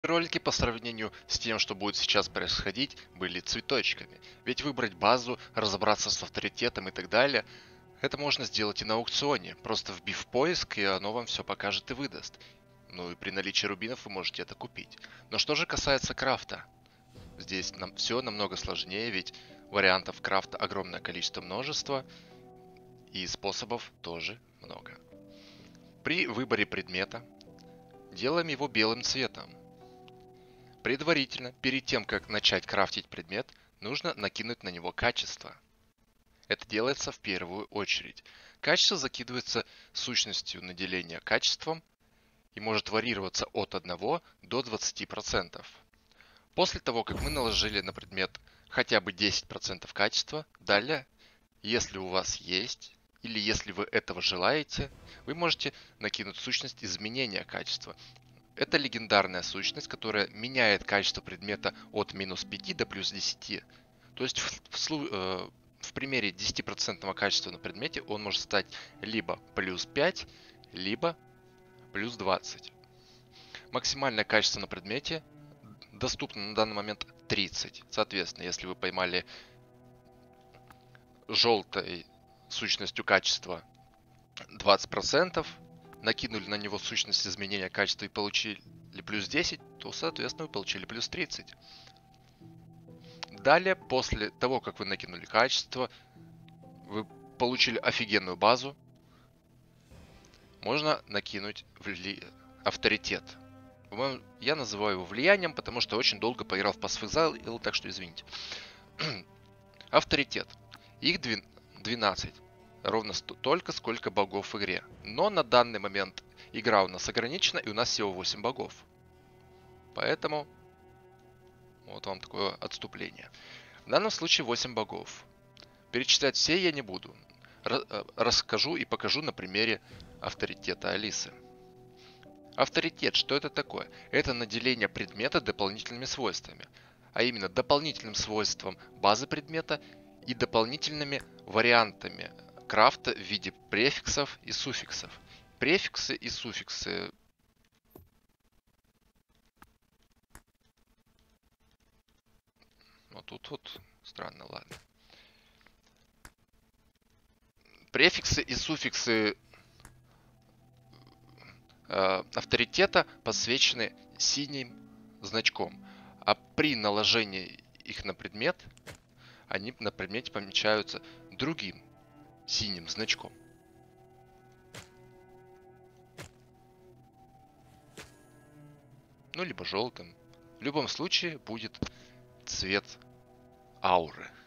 Ролики по сравнению с тем, что будет сейчас происходить, были цветочками. Ведь выбрать базу, разобраться с авторитетом и так далее, это можно сделать и на аукционе, просто вбив поиск, и оно вам все покажет и выдаст. Ну и при наличии рубинов вы можете это купить. Но что же касается крафта? Здесь нам все намного сложнее, ведь вариантов крафта огромное количество, множество, и способов тоже много. При выборе предмета делаем его белым цветом. Предварительно, перед тем, как начать крафтить предмет, нужно накинуть на него качество. Это делается в первую очередь. Качество закидывается сущностью наделения качеством и может варьироваться от 1 до 20%. После того, как мы наложили на предмет хотя бы 10% качества, далее, если у вас есть или если вы этого желаете, вы можете накинуть сущность изменения качества. Это легендарная сущность, которая меняет качество предмета от минус 5 до плюс 10. То есть в примере 10% качества на предмете он может стать либо плюс 5, либо плюс 20. Максимальное качество на предмете доступно на данный момент 30. Соответственно, если вы поймали желтой сущностью качества 20%, накинули на него сущность изменения качества и получили плюс 10, то, соответственно, вы получили плюс 30. Далее, после того, как вы накинули качество, вы получили офигенную базу, можно накинуть авторитет. Я называю его влиянием, потому что очень долго поиграл в Path of Exile, так что извините. Авторитет. Их 12. Ровно столько, сколько богов в игре. Но на данный момент игра у нас ограничена, и у нас всего 8 богов. Поэтому вот вам такое отступление. В данном случае 8 богов. Перечислять все я не буду. Расскажу и покажу на примере авторитета Алисы. Авторитет, что это такое? Это наделение предмета дополнительными свойствами. А именно дополнительным свойством базы предмета и дополнительными вариантами крафта в виде префиксов и суффиксов. Префиксы и суффиксы. Вот тут вот странно, ладно. Префиксы и суффиксы авторитета подсвечены синим значком. А при наложении их на предмет, они на предмете помечаются другим синим значком. Ну, либо желтым. В любом случае будет цвет ауры.